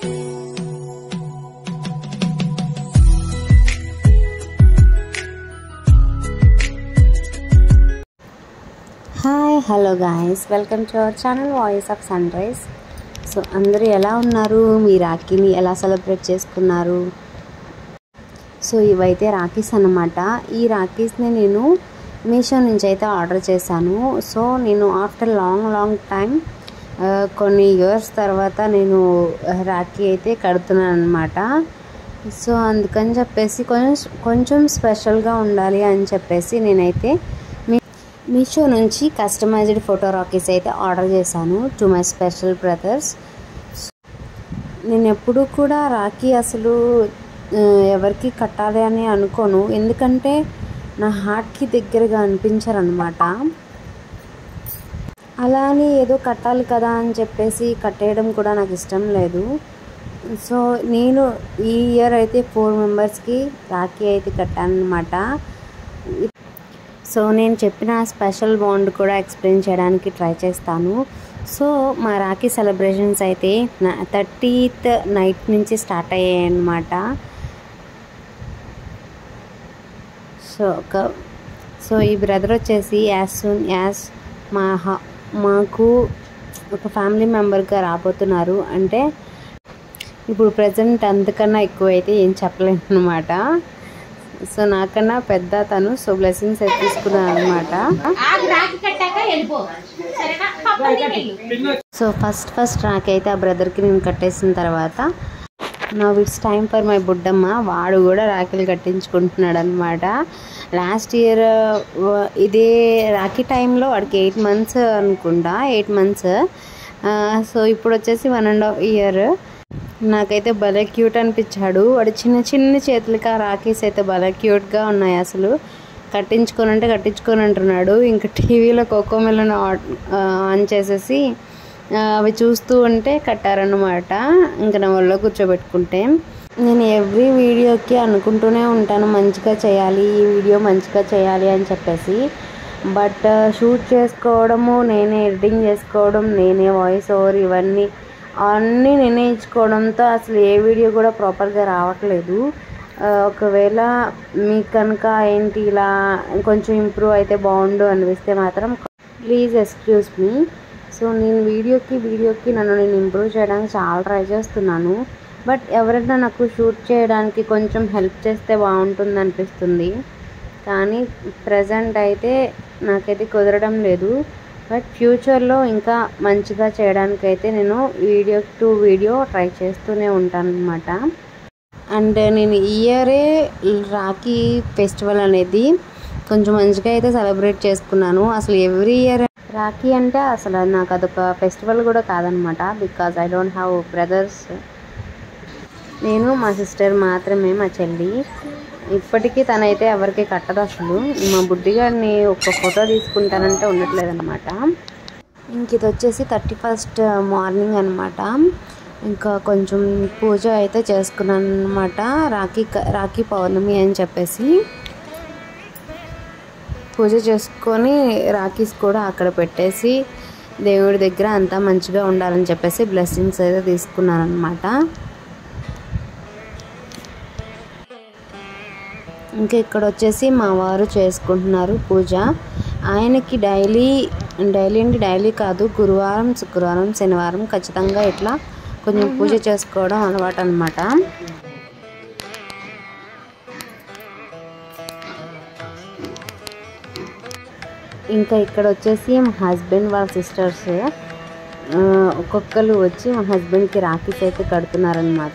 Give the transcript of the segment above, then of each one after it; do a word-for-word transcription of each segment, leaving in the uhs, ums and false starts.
Hi hello guys, welcome to our channel voice of sunrise. So అందరూ ఎలా ఉన్నారు? మీ రాఖీని ఎలా సెలబ్రేట్ చేసుకున్నారు? సో ఇవైతే రాఖీస్ అన్నమాట. ఈ రాఖీస్ని నేను మీషో నుంచి అయితే ఆర్డర్ చేశాను. సో నేను ఆఫ్టర్ లాంగ్ లాంగ్ టైం కొన్ని ఇయర్స్ తర్వాత నేను రాఖీ అయితే కడుతున్నాను అనమాట. సో అందుకని చెప్పేసి కొంచెం కొంచెం స్పెషల్గా ఉండాలి అని చెప్పేసి నేనైతే మీషో నుంచి కస్టమైజ్డ్ ఫోటో రాఖీస్ అయితే ఆర్డర్ చేశాను టు మై స్పెషల్ బ్రదర్స్. నేను ఎప్పుడు కూడా రాఖీ అసలు ఎవరికి కట్టాలి అని అనుకోను, ఎందుకంటే నా హార్ట్కి దగ్గరగా అనిపించారనమాట. అలా అని ఏదో కట్టాలి కదా అని చెప్పేసి కట్టేయడం కూడా నాకు ఇష్టం లేదు. సో నేను ఈ ఇయర్ అయితే ఫోర్ మెంబర్స్కి రాఖీ అయితే కట్టాను అనమాట. సో నేను చెప్పిన స్పెషల్ బాండ్ కూడా ఎక్స్ప్లెయిన్ చేయడానికి ట్రై చేస్తాను. సో మా రాఖీ సెలబ్రేషన్స్ అయితే థర్టీత్ నైట్ నుంచి స్టార్ట్ అయ్యాయి అన్నమాట. సో ఒక సో ఈ బ్రదర్ వచ్చేసి యాజ్ సూన్ యాజ్ మా మాకు ఒక ఫ్యామిలీ మెంబర్గా రాబోతున్నారు. అంటే ఇప్పుడు ప్రజెంట్ అంతకన్నా ఎక్కువైతే ఏం చెప్పలేను అనమాట. సో నాకన్నా పెద్ద తను. సో బ్లెస్సింగ్స్ అయితే తీసుకున్నాను అనమాట. సో ఫస్ట్ ఫస్ట్ రాఖీ అయితే ఆ బ్రదర్కి నేను కట్టేసిన తర్వాత నా ఇట్స్ టైం ఫర్ మై బుడ్డమ్మ. వాడు కూడా రాఖీలు కట్టించుకుంటున్నాడు అనమాట. లాస్ట్ ఇయర్ ఇదే రాఖీ టైంలో వాడికి ఎయిట్ మంత్స్ అనుకుంటా ఎయిట్ మంత్స్ సో ఇప్పుడు వచ్చేసి వన్ అండ్ హాఫ్ ఇయర్. నాకైతే భలే క్యూట్ అనిపించాడు. వాడు చిన్న చిన్న చేతులకి ఆ రాఖీస్ అయితే భలే క్యూట్గా ఉన్నాయి. అసలు కట్టించుకొని అంటే కట్టించుకొని అంటున్నాడు. ఇంకా టీవీలో కోకో మెలన్ ఆన్ చేసేసి అవి చూస్తూ ఉంటే కట్టారన్నమాట. ఇంకా నా ఒళ్ళో కూర్చోబెట్టుకుంటే నేను ఎవ్రీ వీడియోకి అనుకుంటూనే ఉంటాను మంచిగా చేయాలి, ఈ వీడియో మంచిగా చేయాలి అని చెప్పేసి. బట్ షూట్ చేసుకోవడము నేనే, ఎడిటింగ్ చేసుకోవడం నేనే, వాయిస్ ఓవర్ ఇవన్నీ అన్నీ నిర్ణయించుకోవడంతో అసలు ఏ వీడియో కూడా ప్రాపర్గా రావట్లేదు. ఒకవేళ మీకు కనుక ఏంటి ఇలా కొంచెం ఇంప్రూవ్ అయితే బాగుండు అనిపిస్తే మాత్రం ప్లీజ్ ఎక్స్క్యూజ్ మీ. సో నేను వీడియోకి వీడియోకి నన్ను నేను ఇంప్రూవ్ చేయడానికి చాలా ట్రై చేస్తున్నాను. బట్ ఎవరైనా నాకు షూట్ చేయడానికి కొంచెం హెల్ప్ చేస్తే బాగుంటుంది అనిపిస్తుంది. కానీ ప్రజెంట్ అయితే నాకైతే కుదరడం లేదు. బట్ ఫ్యూచర్లో ఇంకా మంచిగా చేయడానికైతే నేను వీడియో టు వీడియో ట్రై చేస్తూనే ఉంటాను అనమాట. అండ్ నేను ఈ ఇయరే రాఖీ ఫెస్టివల్ అనేది కొంచెం మంచిగా అయితే సెలబ్రేట్ చేసుకున్నాను. అసలు ఎవ్రీ ఇయర్ రాఖీ అంటే అసలు నాకు అదొక ఫెస్టివల్ కూడా కాదనమాట. Because I don't have brothers. నేను మా సిస్టర్ మాత్రమే, మా చెల్లి. ఇప్పటికీ తనైతే ఎవరికి కట్టదు. అసలు మా బుడ్డిగాడిని ఒక ఫోటో తీసుకుంటానంటే ఉండట్లేదు అనమాట. ఇంక ఇది వచ్చేసి థర్టీ ఫస్ట్ మార్నింగ్ అనమాట. ఇంకా కొంచెం పూజ అయితే చేసుకున్నాను అనమాట. రాఖీ రాఖీ పౌర్ణమి అని చెప్పేసి పూజ చేసుకొని రాఖీస్ కూడా అక్కడ పెట్టేసి దేవుడి దగ్గర అంతా మంచిగా ఉండాలని చెప్పేసి బ్లెస్సింగ్స్ అయితే తీసుకున్నాను అనమాట. ఇంకా ఇక్కడ వచ్చేసి మా వారు చేసుకుంటున్నారు పూజ. ఆయనకి డైలీ డైలీ అంటే డైలీ కాదు, గురువారం, శుక్రవారం, శనివారం ఖచ్చితంగా ఇట్లా కొంచెం పూజ చేసుకోవడం అలవాటు అనమాట. ఇంకా ఇక్కడ వచ్చేసి మా హస్బెండ్ వాళ్ళ సిస్టర్స్ ఒక్కొక్కరు వచ్చి మా హస్బెండ్కి రాఖీస్ అయితే కడుతున్నారనమాట.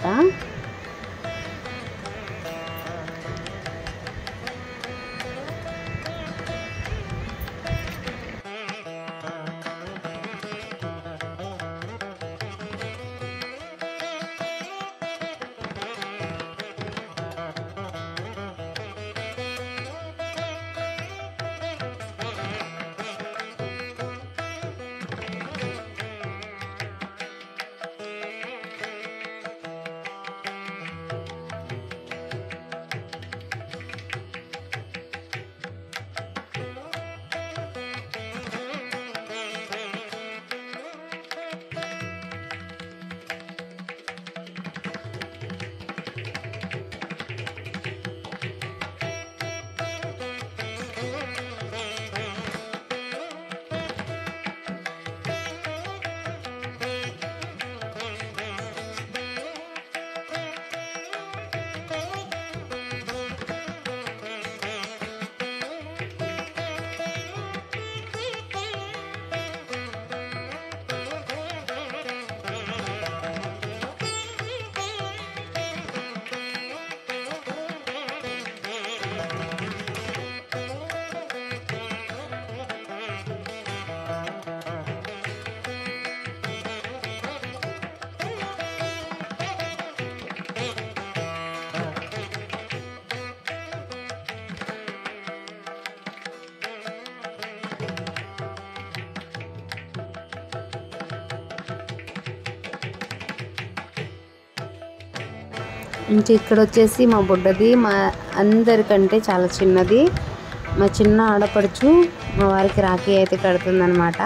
ఇంకా ఇక్కడ వచ్చేసి మా బుడ్డది మా అందరికంటే చాలా చిన్నది, మా చిన్న ఆడపడుచు మా వారికి రాఖీ అయితే కడుతుందనమాట.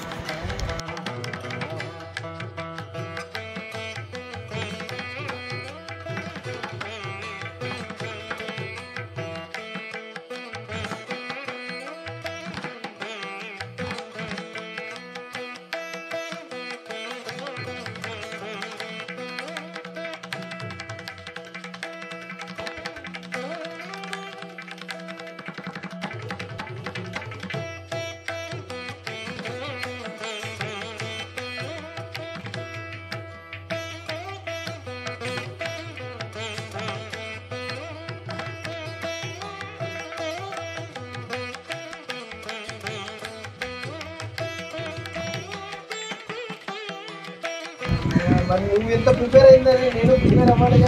మరి నువ్వు ఎంత ప్రిపేర్ అయిందని నేను ప్రిపేర్ అవ్వాలిగా.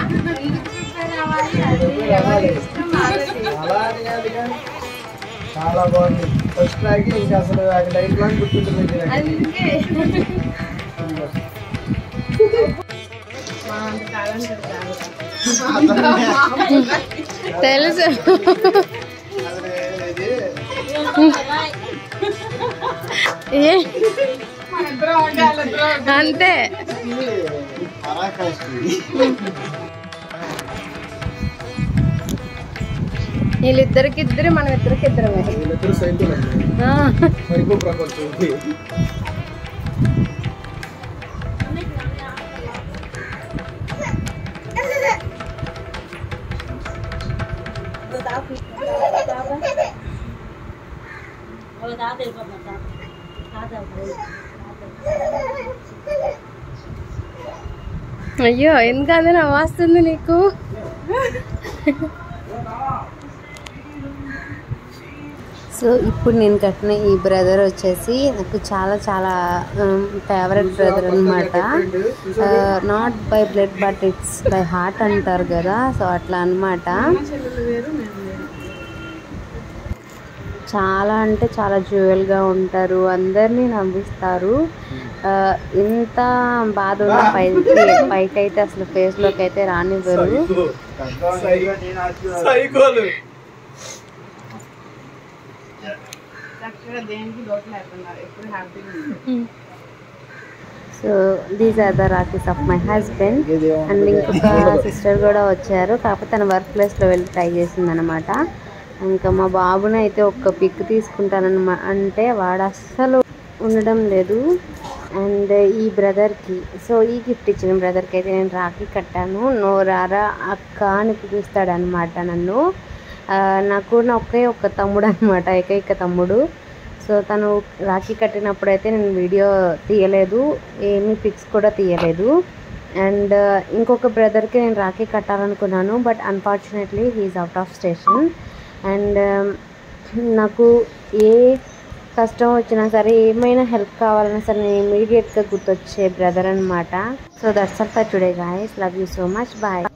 అలా అని కాదు కానీ చాలా బాగుంది. ఫస్ట్ ట్రాక్ ఇంకా అసలు అది లైఫ్ లాంగ్ గుర్తుంటుంది. తెలుసు అంతే. వీళ్ళిద్దరికి ఇద్దరు, మనం ఇద్దరికి ఇద్దరమే. అయ్యో ఎందుకంటే నవ్వాస్తుంది నీకు. సో ఇప్పుడు నేను కట్టిన ఈ బ్రదర్ వచ్చేసి నాకు చాలా చాలా ఫేవరెట్ బ్రదర్ అనమాట. Not by blood but it's by heart అంటారు కదా, సో అట్లా అనమాట. చాలా అంటే చాలా జ్యువెల్గా ఉంటారు, అందరినీ నవ్విస్తారు. ఇంత బాధ ఉన్న పైకి పైకి అయితే అసలు ఫేస్లోకి అయితే రానివ్వరు. So these are the rakhis of my husband. And ఇంకొక సిస్టర్ కూడా వచ్చారు, కాకపోతే తన వర్క్ ప్లేస్లో వెళ్ళి ట్రై చేసింది అనమాట. ఇంకా మా బాబుని అయితే ఒక్క పిక్ తీసుకుంటానన్నమా అంటే వాడు అస్సలు ఉండడం లేదు. అండ్ ఈ బ్రదర్కి, సో ఈ గిఫ్ట్ ఇచ్చిన బ్రదర్కి అయితే నేను రాఖీ కట్టాను. నోరారా అక్క అని పిలుస్తాడనమాట నన్ను. నాకు నా ఒకే ఒక్క తమ్ముడు అనమాట, ఏకైక తమ్ముడు. సో తను రాఖీ కట్టినప్పుడైతే నేను వీడియో తీయలేదు, ఏమీ పిక్స్ కూడా తీయలేదు. అండ్ ఇంకొక బ్రదర్కి నేను రాఖీ కట్టాలనుకున్నాను, but unfortunately he's out of station. And నాకు ఏ కష్టం వచ్చినా సరే, ఏమైనా హెల్ప్ కావాలన్నా సరే నేను ఇమీడియట్గా గుర్తొచ్చే బ్రదర్ అనమాట. So that's all for today guys. Love you so much. Bye.